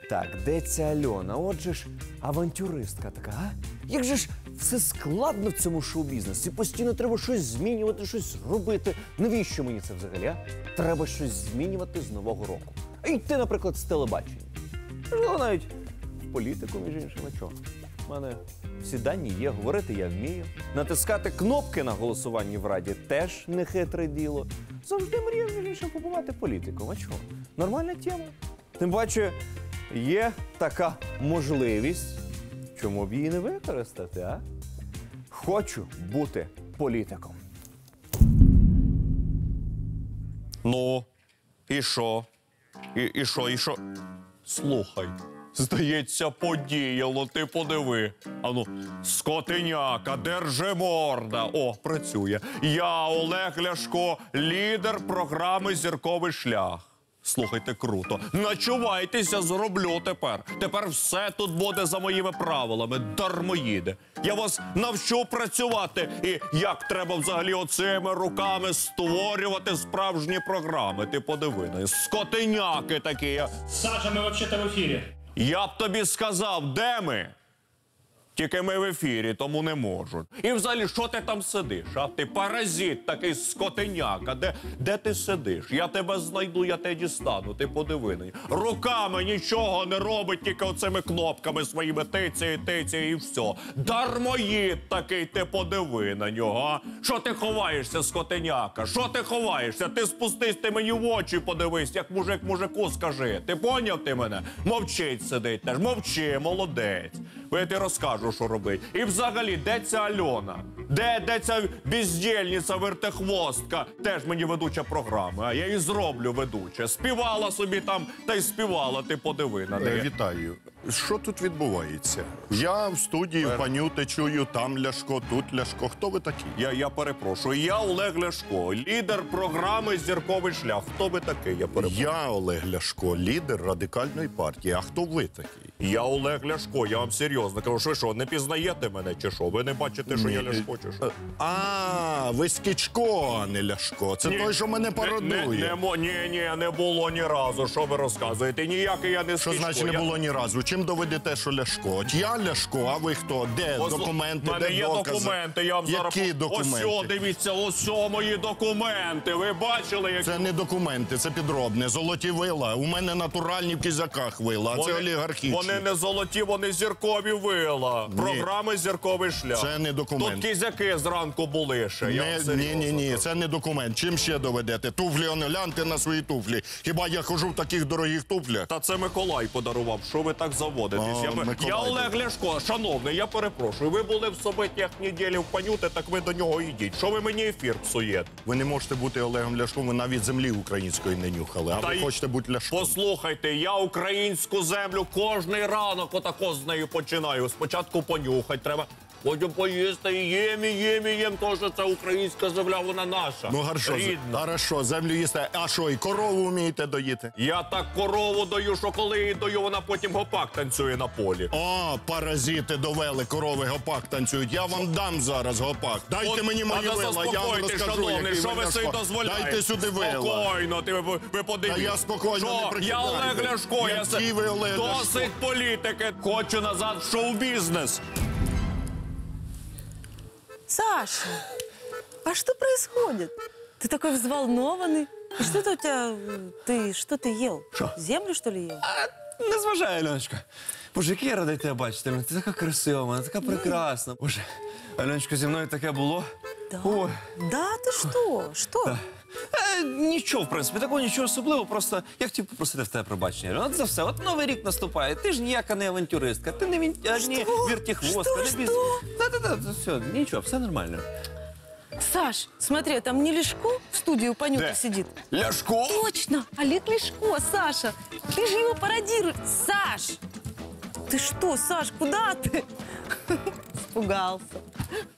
Так, де ця Альона? Отже ж, авантюристка така, а? Як же ж все складно в цьому шоу-бізнесі? Постійно треба щось змінювати, щось робити. Навіщо мені це взагалі, а? Треба щось змінювати з Нового року. А йти, наприклад, з телебачення. Можливо, навіть в політику, між іншим, а чого? У мене всі дані є, говорити я вмію. Натискати кнопки на голосуванні в Раді теж не хитре діло. Завжди мріяв, між іншим, побувати політиком. А чого? Нормальна тема. Тим паче, є така можливість. Чому б її не використати, а? Хочу бути політиком. Ну, і що? І що? Слухай, здається, подіяло, ти подиви. Ану, скотиняка, держиморда. О, працює. Я, Олег Ляшко, лідер програми «Зірковий шлях». Слухайте, круто. Начувайтеся, зроблю тепер. Тепер все тут буде за моїми правилами. Дармоїди. Я вас навчу працювати. І як треба взагалі оцими руками створювати справжні програми. Ти подиви на скотиняки такі. Саша, ми взагалі-то в ефірі. Я б тобі сказав, де ми? Тільки ми в ефірі, тому не можуть. І взагалі, що ти там сидиш? А ти паразит такий скотиняка. Де ти сидиш? Я тебе знайду, я тебе дістану. Ти подиви на нього. Руками нічого не робить, тільки оцими кнопками своїми тиці і все. Дармоїд такий, ти подиви на нього, а? Що ти ховаєшся, скотиняка? Що ти ховаєшся? Ти спустись, ти мені в очі подивись, як мужик мужику скажи. Ти поняв ти мене? Мовчить сидить теж. Мовчи, молодець. Я тобі розкажу, що робить. І взагалі, де ця Альона? Де ця бездєльниця, вертихвостка? Теж мені ведуча програми, а я її зроблю ведуча. Співала собі там, та й співала, ти подиви на неї. Вітаю. Що тут відбувається? Я в студії в Панюти чую, там Ляшко, тут Ляшко. Хто ви такі? Я перепрошую, я Олег Ляшко, лідер програми «Зірковий шлях». Хто ви такий, я перепрошую? Я Олег Ляшко, лідер Радикальної партії. А хто ви такий? Я Олег Ляшко, я вам серйозно кажу, що, не пізнаєте мене чи що? Ви не бачите, що я Ляшко чи що? А, ви Скічко, а не Ляшко. Це той, що мене пародує. Ні, не було ні разу. Що ви розказуєте? Ніякий я не Що Скічко. значить не було ні разу? Чим доведете, що Ляшко? От я Ляшко, а ви хто? Де документи, мене де є докази? документи, я вам зараз... Які документи? Ось, дивіться, ось мої документи. Ви бачили, які... Це не документи, це підробне. Золоті вила. У мене натуральні в кізяках вила, а це олігархічні. Вони не золоті, вони зіркові вила. Програми «Зірковий шлях». Це не документ. Тут кізяки зранку були ще. Ні, це не документ. Чим ще доведете? Туфлі, гляньте на свої туфлі. Хіба я хожу в таких дорогих туфлях? Та це Миколай подарував. Що ви так заводитесь? Я Олег Ляшко, шановний, я перепрошую. Ви були в событиях неділі в Панюти, так ви до нього йдіть. Що ви мені ефір псуєте? Ви не можете бути Олегом Ляшком, ви навіть землі української не нюхали, а ви хочете бути Ляшком. Послухайте, я українську землю кожний ранок отако з нею починаю. Спочатку понюхати треба, потім поїсти, і їм, тому що це українська земля, вона наша. Ну, хорошо, землю їсте. А що, і корову вмієте доїти? Я так корову даю, що коли її даю, вона потім гопак танцює на полі. О, паразити довели, корови гопак танцюють. Я вам дам зараз гопак. Дайте мені мої вила, я вам розкажу, шановний, який що ви ви собі Ляшко. дозволяєте? Дайте сюди вила. Спокійно, ви подивіться. Та я спокійно, не Я прикидайте. Олег Ляшко, Які ви Олег Ляшко? досить політики. Хочу назад в шоу-бізнес. Саша, а что происходит? Ты такой взволнованный. И что-то у тебя... Что ты ел? Что? Землю, что ли ел? Не зважай, Альоночка. Боже, який я радий тебе бачити. Ти така красива, вона така прекрасна. Боже, Альоночка, зі мною таке було. Да. Ой. Да, ты что? Что? Нічого, в принципі, такого нічого особливого, просто я хотів попросити в тебе пробачення. Альона. От за все, от Новий рік наступає, ти ж ніяка не авантюристка, ти не вертихвостка, не біз... Да, все, нічого, все нормально. Саш, смотри, там не Лешко в студии у Панюты Да. сидит? Ляшко? Точно, Олег Лешко, Саша. Ты же его пародируешь. Саш! Ты что, Саш, куда ты? Испугался.